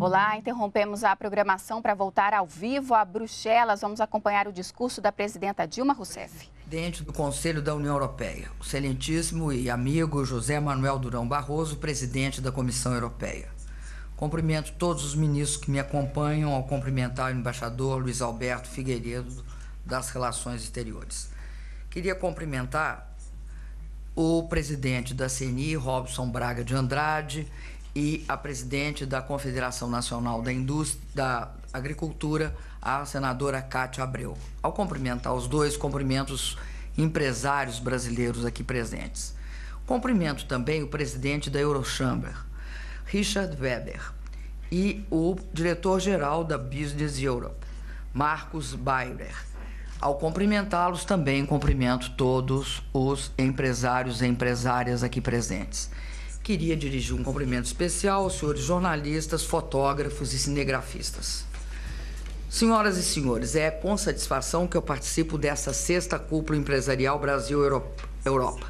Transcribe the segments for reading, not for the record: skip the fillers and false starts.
Olá, interrompemos a programação para voltar ao vivo a Bruxelas. Vamos acompanhar o discurso da presidenta Dilma Rousseff. Presidente do Conselho da União Europeia, o excelentíssimo e amigo José Manuel Durão Barroso, presidente da Comissão Europeia. Cumprimento todos os ministros que me acompanham ao cumprimentar o embaixador Luiz Alberto Figueiredo das Relações Exteriores. Queria cumprimentar o presidente da CNI, Robson Braga de Andrade, e a presidente da Confederação Nacional da Indústria da Agricultura, a senadora Cátia Abreu. Ao cumprimentar os dois, cumprimento os empresários brasileiros aqui presentes. Cumprimento também o presidente da Eurochamber, Richard Weber, e o diretor-geral da Business Europe, Marcus Bayer. Ao cumprimentá-los, também cumprimento todos os empresários e empresárias aqui presentes. Queria dirigir um cumprimento especial aos senhores jornalistas, fotógrafos e cinegrafistas. Senhoras e senhores, é com satisfação que eu participo dessa 6ª Cúpula Empresarial Brasil-Europa.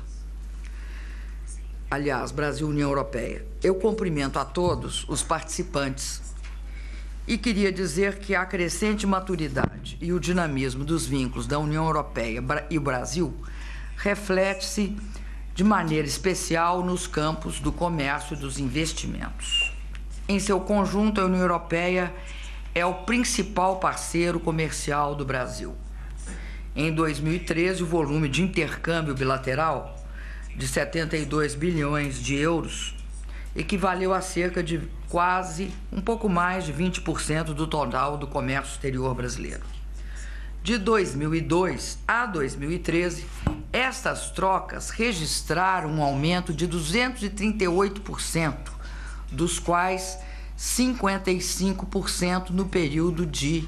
Aliás, Brasil-União Europeia. Eu cumprimento a todos os participantes e queria dizer que a crescente maturidade e o dinamismo dos vínculos da União Europeia e o Brasil reflete-se de maneira especial nos campos do comércio e dos investimentos. Em seu conjunto, a União Europeia é o principal parceiro comercial do Brasil. Em 2013, o volume de intercâmbio bilateral de 72 bilhões de euros equivaleu a cerca de um pouco mais de 20% do total do comércio exterior brasileiro. De 2002 a 2013, estas trocas registraram um aumento de 238%, dos quais 55% no período de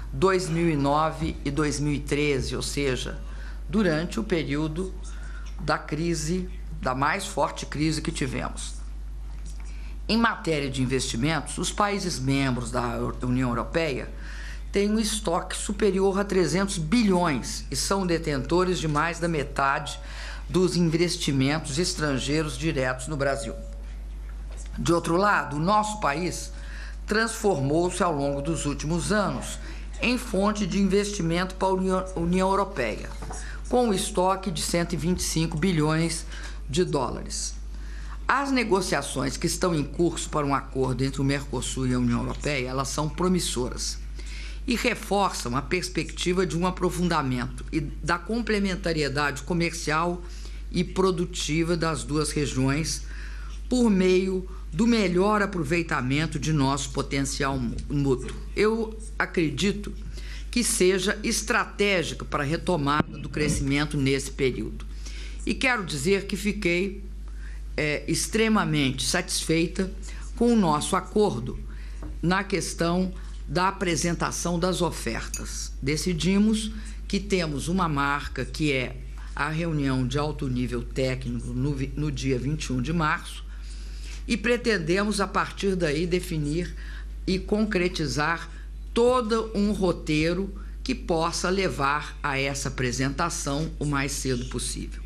2009 e 2013, ou seja, durante o período da crise, da mais forte crise que tivemos. Em matéria de investimentos, os países membros da União Europeia têm um estoque superior a 300 bilhões e são detentores de mais da metade dos investimentos estrangeiros diretos no Brasil. De outro lado, o nosso país transformou-se ao longo dos últimos anos em fonte de investimento para a União Europeia, com um estoque de 125 bilhões de dólares. As negociações que estão em curso para um acordo entre o Mercosul e a União Europeia, elas são promissoras e reforçam a perspectiva de um aprofundamento e da complementariedade comercial e produtiva das duas regiões por meio do melhor aproveitamento de nosso potencial mútuo. Eu acredito que seja estratégico para a retomada do crescimento nesse período. E quero dizer que fiquei extremamente satisfeita com o nosso acordo na questão da apresentação das ofertas. Decidimos que temos uma marca que é a reunião de alto nível técnico no dia 21 de março e pretendemos, a partir daí, definir e concretizar todo um roteiro que possa levar a essa apresentação o mais cedo possível.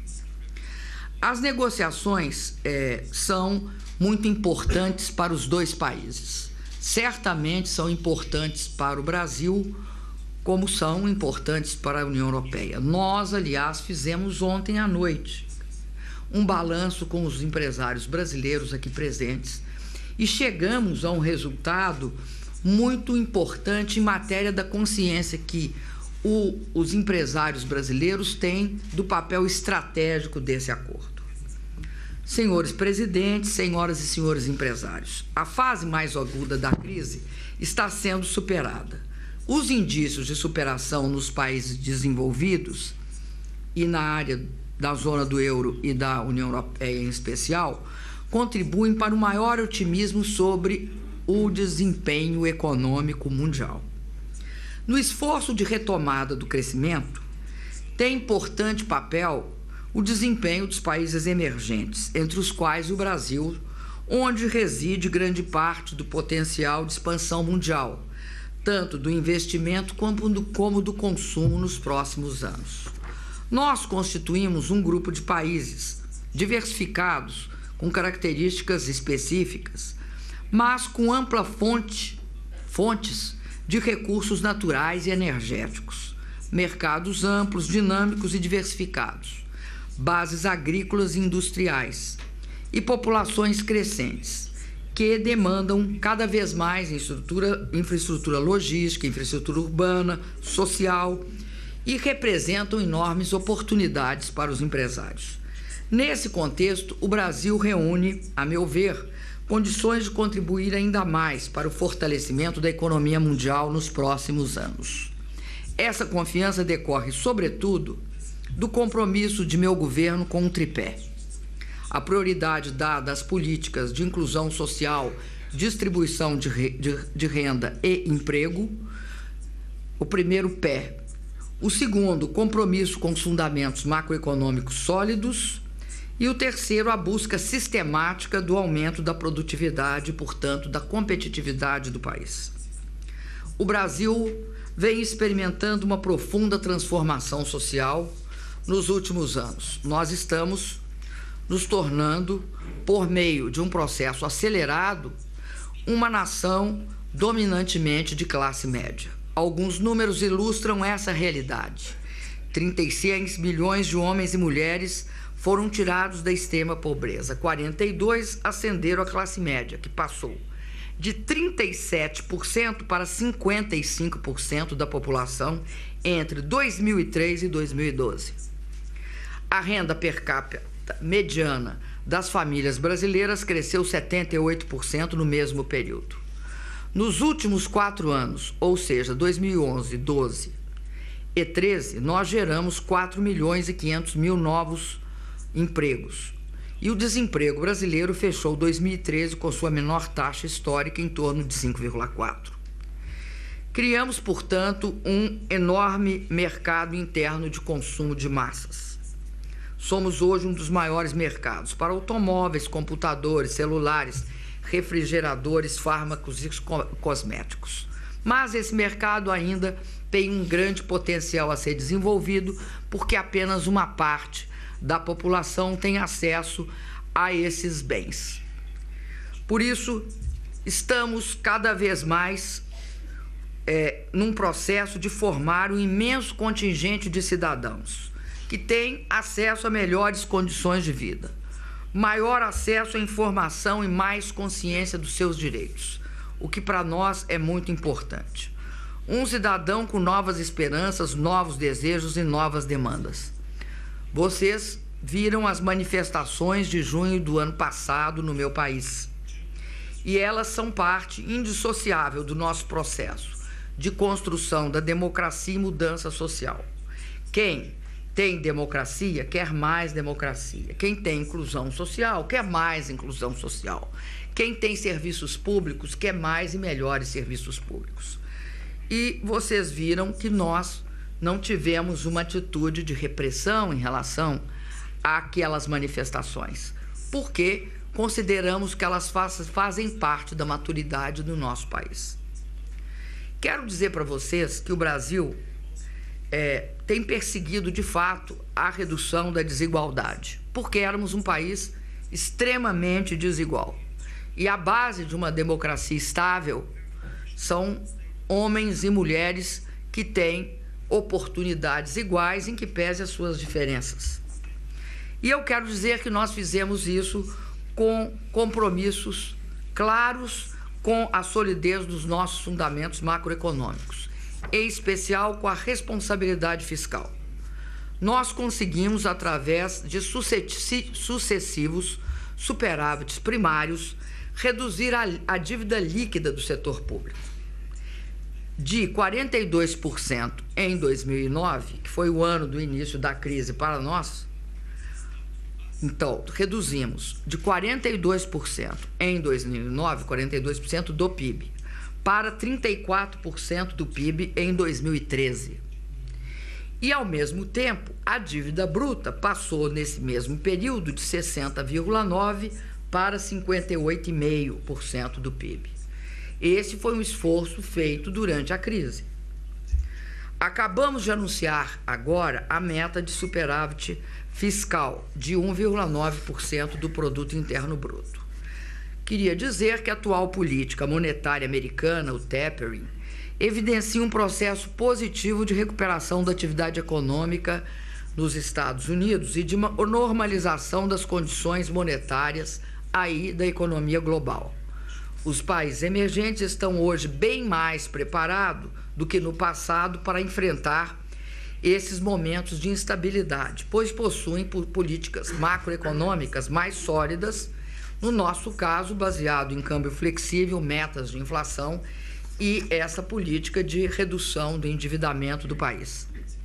As negociações são muito importantes para os dois países. Certamente são importantes para o Brasil, como são importantes para a União Europeia. Nós, aliás, fizemos ontem à noite um balanço com os empresários brasileiros aqui presentes e chegamos a um resultado muito importante em matéria da consciência que os empresários brasileiros têm do papel estratégico desse acordo. Senhores presidentes, senhoras e senhores empresários, a fase mais aguda da crise está sendo superada. Os indícios de superação nos países desenvolvidos e na área da zona do euro e da União Europeia em especial, contribuem para o maior otimismo sobre o desempenho econômico mundial. No esforço de retomada do crescimento, tem importante papel o desempenho dos países emergentes, entre os quais o Brasil, onde reside grande parte do potencial de expansão mundial, tanto do investimento como do consumo nos próximos anos. Nós constituímos um grupo de países diversificados, com características específicas, mas com ampla fontes de recursos naturais e energéticos, mercados amplos, dinâmicos e diversificados, bases agrícolas e industriais e populações crescentes, que demandam cada vez mais infraestrutura logística, infraestrutura urbana, social e representam enormes oportunidades para os empresários. Nesse contexto, o Brasil reúne, a meu ver, condições de contribuir ainda mais para o fortalecimento da economia mundial nos próximos anos. Essa confiança decorre, sobretudo, do compromisso de meu governo com o tripé: a prioridade dada às políticas de inclusão social, distribuição de renda e emprego, o primeiro pé. O segundo, compromisso com os fundamentos macroeconômicos sólidos. E o terceiro, a busca sistemática do aumento da produtividade e, portanto, da competitividade do país. O Brasil vem experimentando uma profunda transformação social nos últimos anos. Nós estamos nos tornando, por meio de um processo acelerado, uma nação dominantemente de classe média. Alguns números ilustram essa realidade. 36 milhões de homens e mulheres foram tirados da extrema pobreza. 42 ascenderam à classe média, que passou de 37% para 55% da população entre 2003 e 2012. A renda per capita mediana das famílias brasileiras cresceu 78% no mesmo período. Nos últimos 4 anos, ou seja, 2011, 12 e 13, nós geramos 4 milhões e 500 mil novos empregos. E o desemprego brasileiro fechou 2013 com sua menor taxa histórica, em torno de 5,4%. Criamos, portanto, um enorme mercado interno de consumo de massas. Somos hoje um dos maiores mercados para automóveis, computadores, celulares, refrigeradores, fármacos e cosméticos. Mas esse mercado ainda tem um grande potencial a ser desenvolvido, porque apenas uma parte da população tem acesso a esses bens. Por isso, estamos cada vez mais num processo de formar um imenso contingente de cidadãos que têm acesso a melhores condições de vida, maior acesso à informação e mais consciência dos seus direitos, o que para nós é muito importante. Um cidadão com novas esperanças, novos desejos e novas demandas. Vocês viram as manifestações de junho do ano passado no meu país. E elas são parte indissociável do nosso processo de construção da democracia e mudança social. Quem tem democracia quer mais democracia. Quem tem inclusão social quer mais inclusão social. Quem tem serviços públicos quer mais e melhores serviços públicos. E vocês viram que nós não tivemos uma atitude de repressão em relação àquelas manifestações, porque consideramos que elas fazem parte da maturidade do nosso país. Quero dizer para vocês que o Brasil tem perseguido, de fato, a redução da desigualdade, porque éramos um país extremamente desigual. E a base de uma democracia estável são homens e mulheres que têm oportunidades iguais, em que pese as suas diferenças. E eu quero dizer que nós fizemos isso com compromissos claros com a solidez dos nossos fundamentos macroeconômicos, em especial com a responsabilidade fiscal. Nós conseguimos, através de sucessivos superávites primários, reduzir a dívida líquida do setor público de 42% em 2009, que foi o ano do início da crise para nós. Então, reduzimos de 42% em 2009, 42% do PIB, para 34% do PIB em 2013. E, ao mesmo tempo, a dívida bruta passou, nesse mesmo período, de 60,9% para 58,5% do PIB. Esse foi um esforço feito durante a crise. Acabamos de anunciar agora a meta de superávit fiscal de 1,9% do produto interno bruto, queria dizer que a atual política monetária americana, o tapering, evidencia um processo positivo de recuperação da atividade econômica nos Estados Unidos e de uma normalização das condições monetárias aí da economia global. Os países emergentes estão hoje bem mais preparados do que no passado para enfrentar esses momentos de instabilidade, pois possuem políticas macroeconômicas mais sólidas, no nosso caso, baseado em câmbio flexível, metas de inflação e essa política de redução do endividamento do país.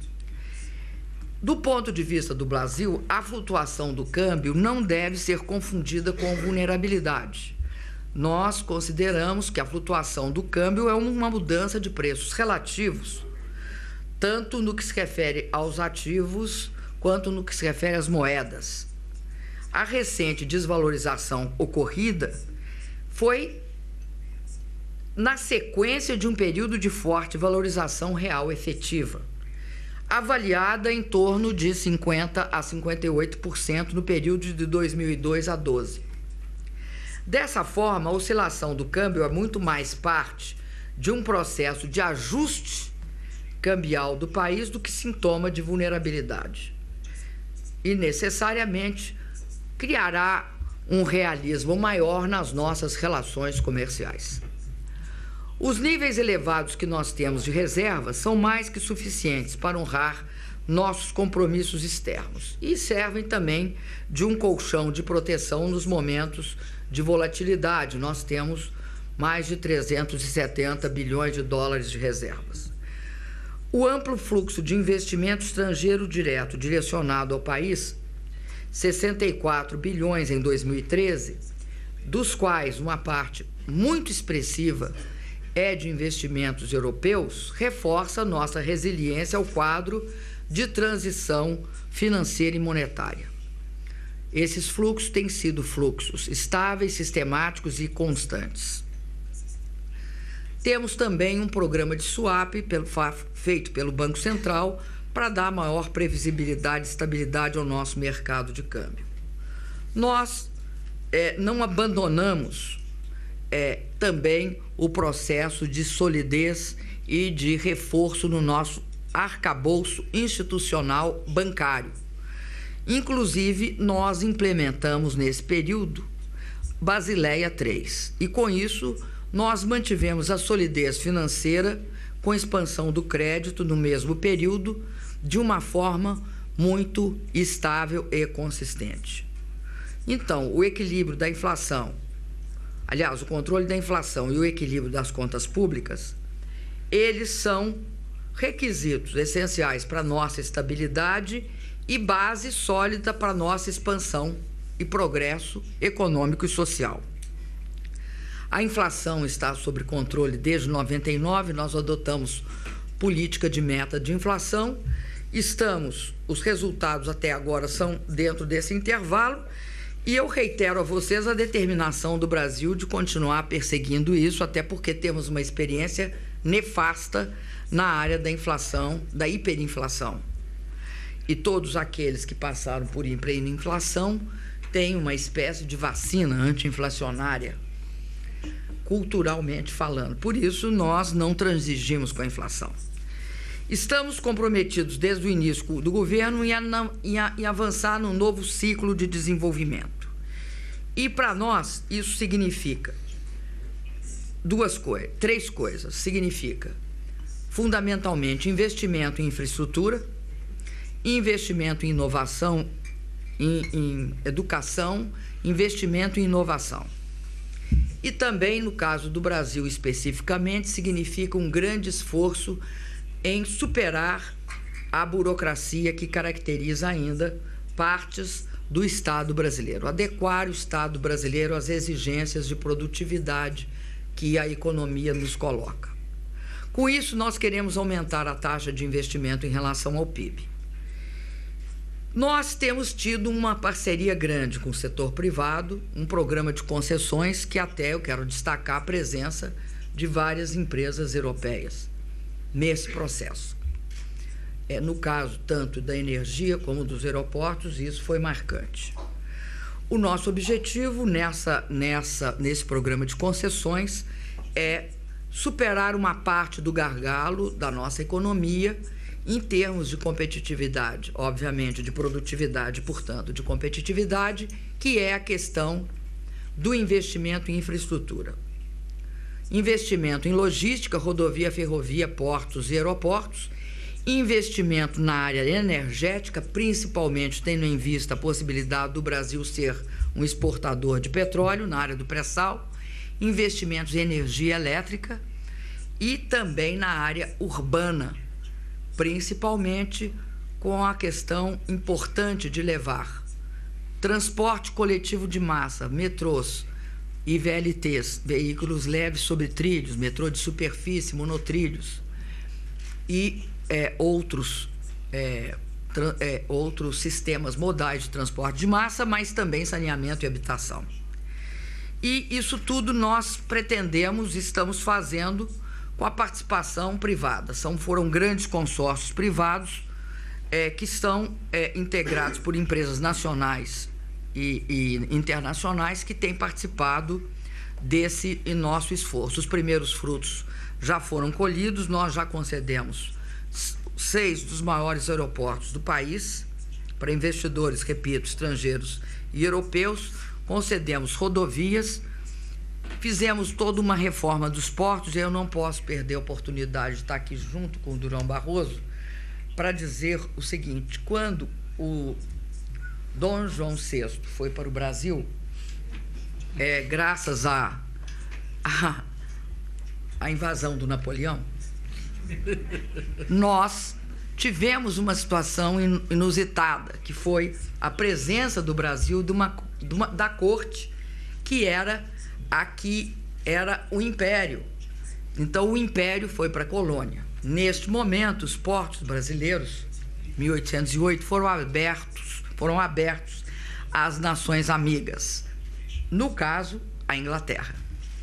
Do ponto de vista do Brasil, a flutuação do câmbio não deve ser confundida com vulnerabilidade. Nós consideramos que a flutuação do câmbio é uma mudança de preços relativos, tanto no que se refere aos ativos quanto no que se refere às moedas. A recente desvalorização ocorrida foi na sequência de um período de forte valorização real efetiva, avaliada em torno de 50% a 58% no período de 2002 a 2012. Dessa forma, a oscilação do câmbio é muito mais parte de um processo de ajuste cambial do país do que sintoma de vulnerabilidade. E necessariamente criará um realismo maior nas nossas relações comerciais. Os níveis elevados que nós temos de reservas são mais que suficientes para honrar nossos compromissos externos e servem também de um colchão de proteção nos momentos de volatilidade. Nós temos mais de 370 bilhões de dólares de reservas. O amplo fluxo de investimento estrangeiro direto direcionado ao país, 64 bilhões em 2013, dos quais uma parte muito expressiva é de investimentos europeus, reforça nossa resiliência ao quadro de transição financeira e monetária. Esses fluxos têm sido fluxos estáveis, sistemáticos e constantes. Temos também um programa de swap feito pelo Banco Central para dar maior previsibilidade e estabilidade ao nosso mercado de câmbio. Nós não abandonamos também o processo de solidez e de reforço no nosso arcabouço institucional bancário. Inclusive, nós implementamos nesse período Basileia III e, com isso, nós mantivemos a solidez financeira com expansão do crédito no mesmo período de uma forma muito estável e consistente. Então, o equilíbrio da inflação, aliás, o controle da inflação e o equilíbrio das contas públicas, eles são requisitos essenciais para a nossa estabilidade e base sólida para a nossa expansão e progresso econômico e social. A inflação está sob controle desde 99, nós adotamos política de meta de inflação, os resultados até agora são dentro desse intervalo, e eu reitero a vocês a determinação do Brasil de continuar perseguindo isso, até porque temos uma experiência nefasta na área da inflação, da hiperinflação. E todos aqueles que passaram por hiperinflação têm uma espécie de vacina anti-inflacionária, culturalmente falando. Por isso, nós não transigimos com a inflação. Estamos comprometidos desde o início do governo em avançar num novo ciclo de desenvolvimento. E para nós isso significa três coisas. Significa, fundamentalmente, investimento em infraestrutura, investimento em inovação, em educação, investimento em inovação. E também, no caso do Brasil especificamente, significa um grande esforço em superar a burocracia que caracteriza ainda partes do Estado brasileiro, adequar o Estado brasileiro às exigências de produtividade que a economia nos coloca. Com isso, nós queremos aumentar a taxa de investimento em relação ao PIB. Nós temos tido uma parceria grande com o setor privado, um programa de concessões que até eu quero destacar a presença de várias empresas europeias nesse processo. No caso tanto da energia como dos aeroportos, isso foi marcante. O nosso objetivo nesse programa de concessões é superar uma parte do gargalo da nossa economia em termos de competitividade, obviamente de produtividade, portanto, de competitividade, que é a questão do investimento em infraestrutura. Investimento em logística, rodovia, ferrovia, portos e aeroportos, investimento na área energética, principalmente tendo em vista a possibilidade do Brasil ser um exportador de petróleo na área do pré-sal, investimentos em energia elétrica e também na área urbana, principalmente com a questão importante de levar transporte coletivo de massa, metrôs e VLTs, veículos leves sobre trilhos, metrô de superfície, monotrilhos e outros sistemas modais de transporte de massa, mas também saneamento e habitação. E isso tudo nós pretendemos, estamos fazendo com a participação privada. Foram grandes consórcios privados que são integrados por empresas nacionais e internacionais que têm participado desse nosso esforço. Os primeiros frutos já foram colhidos, nós já concedemos 6 dos maiores aeroportos do país para investidores, repito, estrangeiros e europeus, concedemos rodovias, fizemos toda uma reforma dos portos, e eu não posso perder a oportunidade de estar aqui junto com o Durão Barroso para dizer o seguinte: quando o Dom João VI foi para o Brasil, graças à invasão do Napoleão, nós tivemos uma situação inusitada, que foi a presença do Brasil da corte, que era o Império. Então, o Império foi para a colônia. Neste momento, os portos brasileiros, 1808, foram abertos às nações amigas. No caso, a Inglaterra.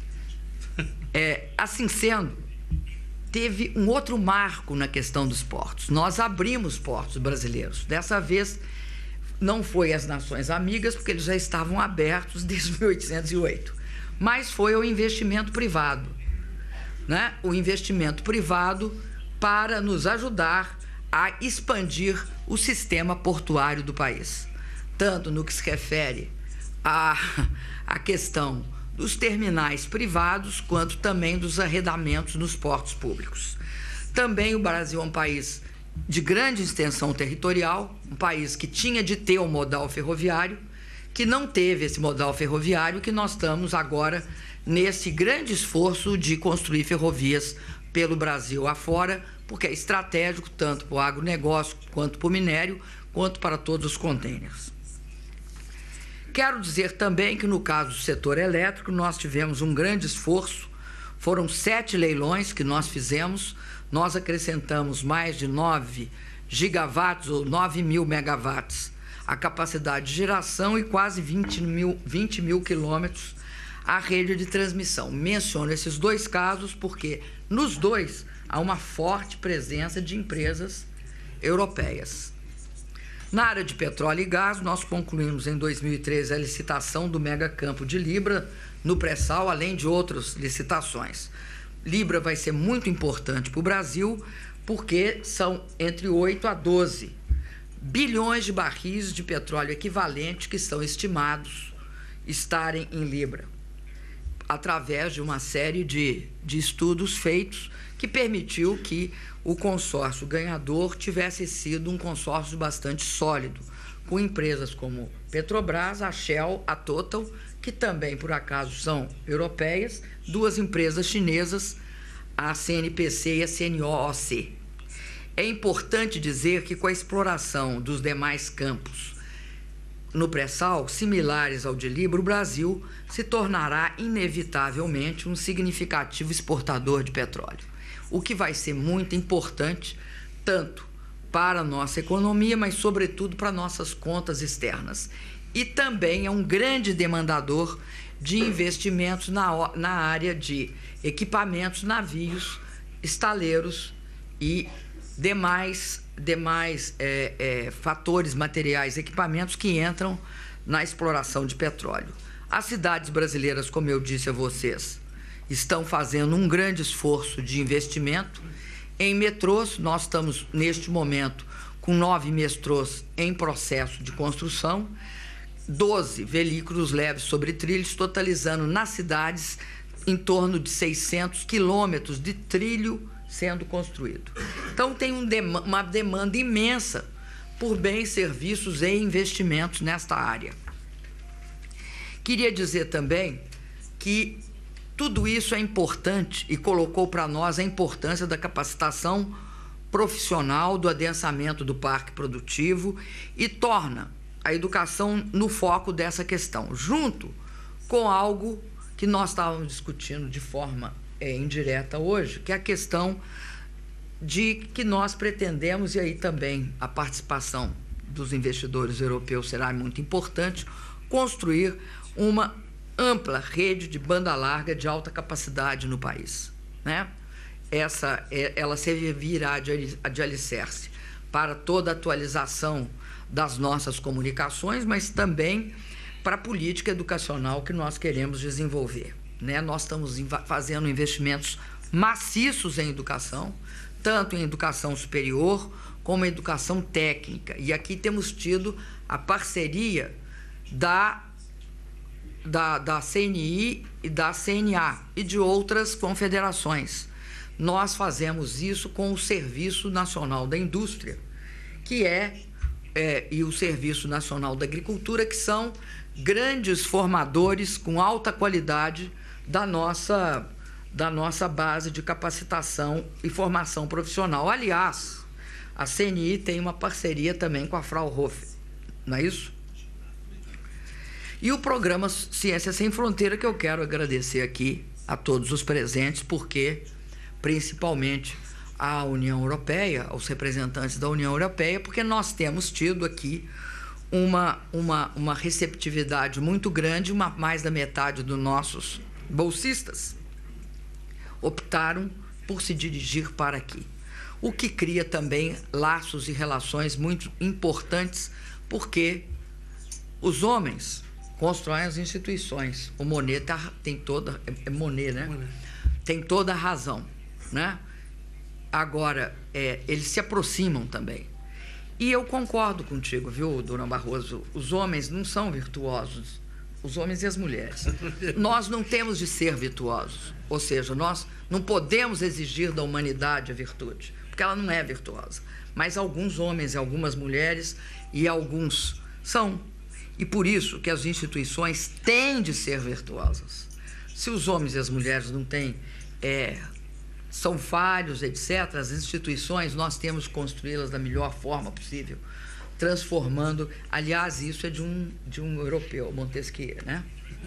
Assim sendo, teve um outro marco na questão dos portos. Nós abrimos portos brasileiros. Dessa vez, não foi às nações amigas, porque eles já estavam abertos desde 1808. Mas foi o investimento privado, né? O investimento privado para nos ajudar a expandir o sistema portuário do país, tanto no que se refere à questão dos terminais privados, quanto também dos arrendamentos nos portos públicos. Também o Brasil é um país de grande extensão territorial, um país que tinha de ter um modal ferroviário, que não teve esse modal ferroviário, que nós estamos agora nesse grande esforço de construir ferrovias pelo Brasil afora, porque é estratégico tanto para o agronegócio, quanto para o minério, quanto para todos os contêineres. Quero dizer também que no caso do setor elétrico nós tivemos um grande esforço, foram 7 leilões que nós fizemos, nós acrescentamos mais de 9 gigawatts ou 9 mil megawatts a capacidade de geração e quase 20 mil quilômetros a rede de transmissão. Menciono esses 2 casos porque nos 2 há uma forte presença de empresas europeias. Na área de petróleo e gás, nós concluímos em 2013 a licitação do megacampo de Libra no pré-sal, além de outras licitações. Libra vai ser muito importante para o Brasil, porque são entre 8 a 12 bilhões de barris de petróleo equivalente que são estimados estarem em Libra, através de uma série de estudos feitos que permitiu que o consórcio ganhador tivesse sido um consórcio bastante sólido, com empresas como Petrobras, a Shell, a Total, que também, por acaso, são europeias, 2 empresas chinesas, a CNPC e a CNOOC. É importante dizer que com a exploração dos demais campos no pré-sal, similares ao de Libra, o Brasil se tornará inevitavelmente um significativo exportador de petróleo, o que vai ser muito importante tanto para a nossa economia, mas sobretudo para nossas contas externas. E também é um grande demandador de investimentos na área de equipamentos, navios, estaleiros e demais fatores, materiais, equipamentos que entram na exploração de petróleo. As cidades brasileiras, como eu disse a vocês, estão fazendo um grande esforço de investimento. Em metrôs, nós estamos, neste momento, com 9 metrôs em processo de construção, 12 veículos leves sobre trilhos, totalizando nas cidades em torno de 600 quilômetros de trilho sendo construído. Então, tem uma demanda imensa por bens, serviços e investimentos nesta área. Queria dizer também que tudo isso é importante e colocou para nós a importância da capacitação profissional, do adensamento do parque produtivo e torna a educação no foco dessa questão, junto com algo que nós estávamos discutindo de forma indireta hoje, que é a questão de que nós pretendemos, e aí também a participação dos investidores europeus será muito importante, construir uma ampla rede de banda larga de alta capacidade no país, né? Ela servirá de alicerce para toda a atualização das nossas comunicações, mas também para a política educacional que nós queremos desenvolver, né? Nós estamos fazendo investimentos maciços em educação, tanto em educação superior como em educação técnica. E aqui temos tido a parceria da CNI e da CNA e de outras confederações. Nós fazemos isso com o Serviço Nacional da Indústria, que e o Serviço Nacional da Agricultura, que são grandes formadores com alta qualidade da nossa base de capacitação e formação profissional. Aliás, a CNI tem uma parceria também com a Fraunhofer, não é isso? E o programa Ciência Sem Fronteira, que eu quero agradecer aqui a todos os presentes, porque, principalmente, à União Europeia, aos representantes da União Europeia, porque nós temos tido aqui uma receptividade muito grande, mais da metade dos nossos bolsistas optaram por se dirigir para aqui, o que cria também laços e relações muito importantes, porque os homens constroem as instituições. O Monnet tem toda... Monnet, né? Monnet. Tem toda a razão, né? Agora, eles se aproximam também. E eu concordo contigo, viu, dona Barroso? Os homens não são virtuosos, os homens e as mulheres. Nós não temos de ser virtuosos, ou seja, nós não podemos exigir da humanidade a virtude, porque ela não é virtuosa. Mas alguns homens e algumas mulheres, e alguns são. E por isso que as instituições têm de ser virtuosas. Se os homens e as mulheres não têm, são falhos, etc., as instituições, nós temos que construí-las da melhor forma possível, transformando... Aliás, isso é de um europeu, Montesquieu, né?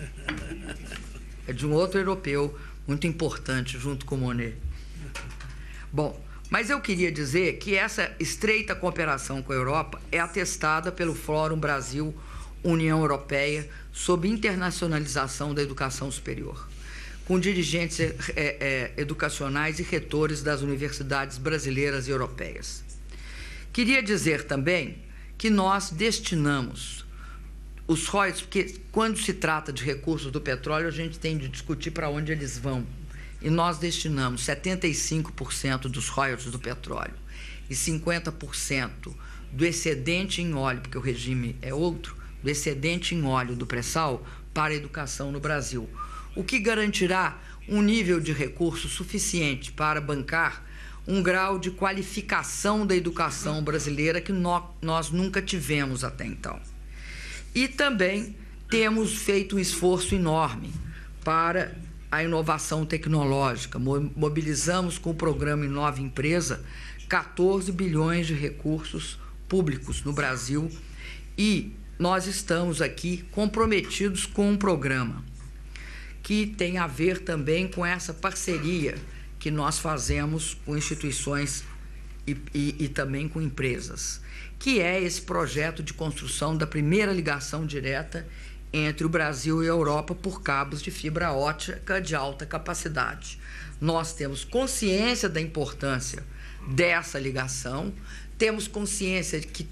É de um outro europeu muito importante, junto com Monnet. Bom, mas eu queria dizer que essa estreita cooperação com a Europa é atestada pelo Fórum Brasil União Europeia sobre internacionalização da educação superior, com dirigentes educacionais e retores das universidades brasileiras e europeias. Queria dizer também que nós destinamos os royalties, porque quando se trata de recursos do petróleo, a gente tem de discutir para onde eles vão. E nós destinamos 75% dos royalties do petróleo e 50% do excedente em óleo, porque o regime é outro, do excedente em óleo do pré-sal para a educação no Brasil, o que garantirá um nível de recurso suficiente para bancar um grau de qualificação da educação brasileira que nós nunca tivemos até então. E também temos feito um esforço enorme para a inovação tecnológica. Mobilizamos com o programa Inova Empresa 14 bilhões de recursos públicos no Brasil e nós estamos aqui comprometidos com um programa que tem a ver também com essa parceria que nós fazemos com instituições e também com empresas, que é esse projeto de construção da primeira ligação direta entre o Brasil e a Europa por cabos de fibra ótica de alta capacidade. Nós temos consciência da importância dessa ligação, temos consciência de que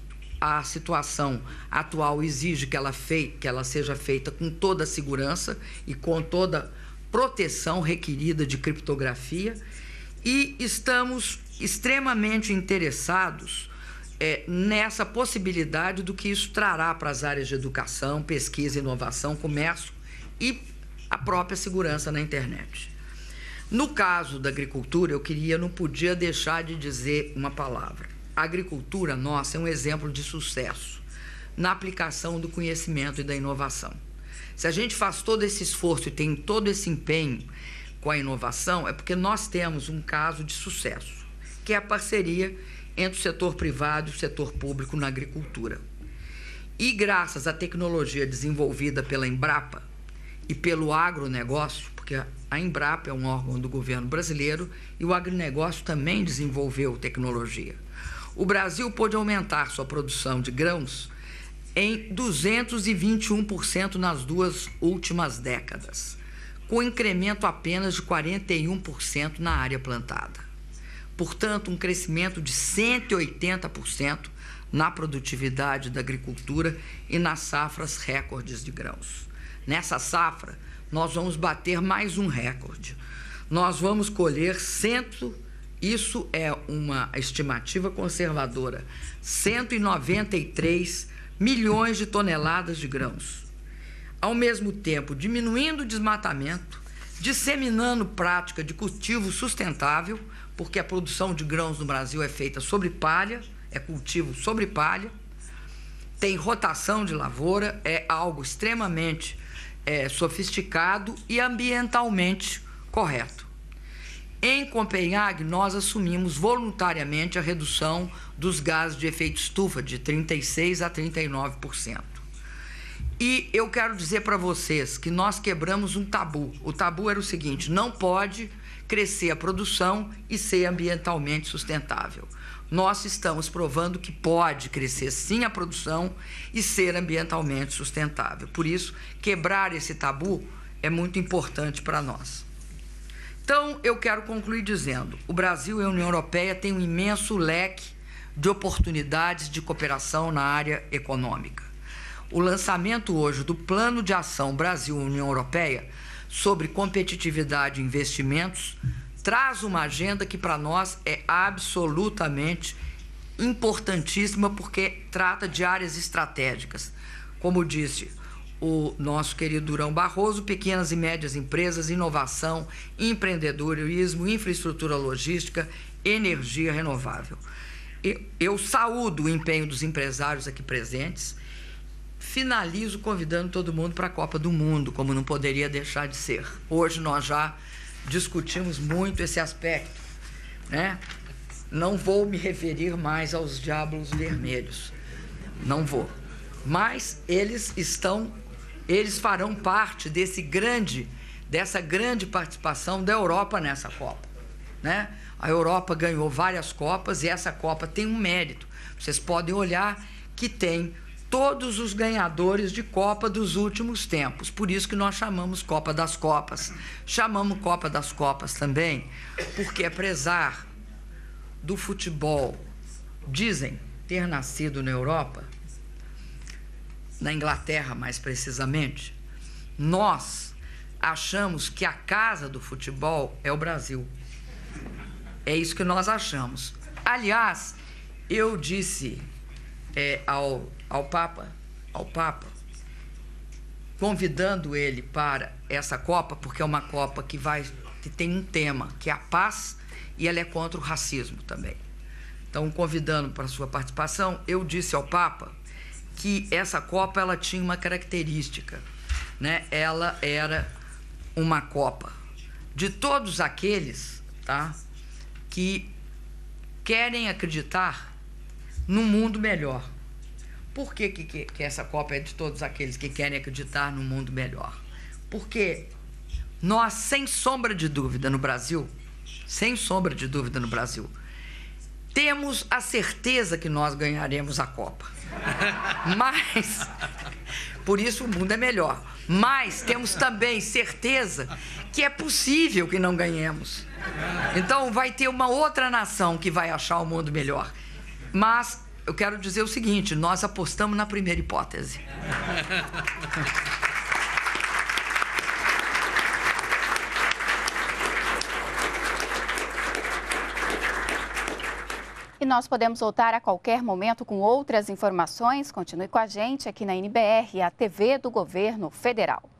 a situação atual exige que ela seja feita com toda a segurança e com toda a proteção requerida de criptografia, e estamos extremamente interessados nessa possibilidade do que isso trará para as áreas de educação, pesquisa, inovação, comércio e a própria segurança na internet. No caso da agricultura, não podia deixar de dizer uma palavra. A agricultura nossa é um exemplo de sucesso na aplicação do conhecimento e da inovação. Se a gente faz todo esse esforço e tem todo esse empenho com a inovação, é porque nós temos um caso de sucesso, que é a parceria entre o setor privado e o setor público na agricultura. E graças à tecnologia desenvolvida pela Embrapa e pelo agronegócio, porque a Embrapa é um órgão do governo brasileiro e o agronegócio também desenvolveu tecnologia, o Brasil pôde aumentar sua produção de grãos em 221% nas 2 últimas décadas, com incremento apenas de 41% na área plantada. Portanto, um crescimento de 180% na produtividade da agricultura e nas safras recordes de grãos. Nessa safra, nós vamos bater mais um recorde. Nós vamos colher isso é uma estimativa conservadora, 193 milhões de toneladas de grãos. Ao mesmo tempo, diminuindo o desmatamento, disseminando prática de cultivo sustentável, porque a produção de grãos no Brasil é feita sobre palha, é cultivo sobre palha, tem rotação de lavoura, é algo extremamente sofisticado e ambientalmente correto. Em Copenhague, nós assumimos voluntariamente a redução dos gases de efeito estufa de 36% a 39%. E eu quero dizer para vocês que nós quebramos um tabu. O tabu era o seguinte: não pode crescer a produção e ser ambientalmente sustentável. Nós estamos provando que pode crescer sim a produção e ser ambientalmente sustentável. Por isso, quebrar esse tabu é muito importante para nós. Então, eu quero concluir dizendo: o Brasil e a União Europeia têm um imenso leque de oportunidades de cooperação na área econômica. O lançamento hoje do Plano de Ação Brasil-União Europeia sobre competitividade e investimentos traz uma agenda que para nós é absolutamente importantíssima, porque trata de áreas estratégicas. Como disse o nosso querido Durão Barroso, pequenas e médias empresas, inovação, empreendedorismo, infraestrutura logística, energia renovável. Eu saúdo o empenho dos empresários aqui presentes. Finalizo convidando todo mundo para a Copa do Mundo, como não poderia deixar de ser. Hoje nós já discutimos muito esse aspecto, né? Não vou me referir mais aos diabos vermelhos, não vou. Mas eles farão parte dessa grande participação da Europa nessa Copa, né? A Europa ganhou várias Copas e essa Copa tem um mérito. Vocês podem olhar que tem todos os ganhadores de Copa dos últimos tempos. Por isso que nós chamamos Copa das Copas. Chamamos Copa das Copas também porque, apesar do futebol, dizem ter nascido na Europa, na Inglaterra mais precisamente, nós achamos que a casa do futebol é o Brasil. É isso que nós achamos. Aliás, eu disse ao Papa, convidando ele para essa Copa, porque é uma Copa que tem um tema, que é a paz, e ela é contra o racismo também. Então, convidando para a sua participação, eu disse ao Papa que essa Copa ela tinha uma característica, né? Ela era uma Copa de todos aqueles, tá, que querem acreditar num mundo melhor. Por que essa Copa é de todos aqueles que querem acreditar num mundo melhor? Porque nós, sem sombra de dúvida no Brasil, temos a certeza que nós ganharemos a Copa. Mas, por isso o mundo é melhor. Mas temos também certeza que é possível que não ganhemos. Então vai ter uma outra nação que vai achar o mundo melhor. Mas eu quero dizer o seguinte, nós apostamos na primeira hipótese. E nós podemos voltar a qualquer momento com outras informações. Continue com a gente aqui na NBR, a TV do Governo Federal.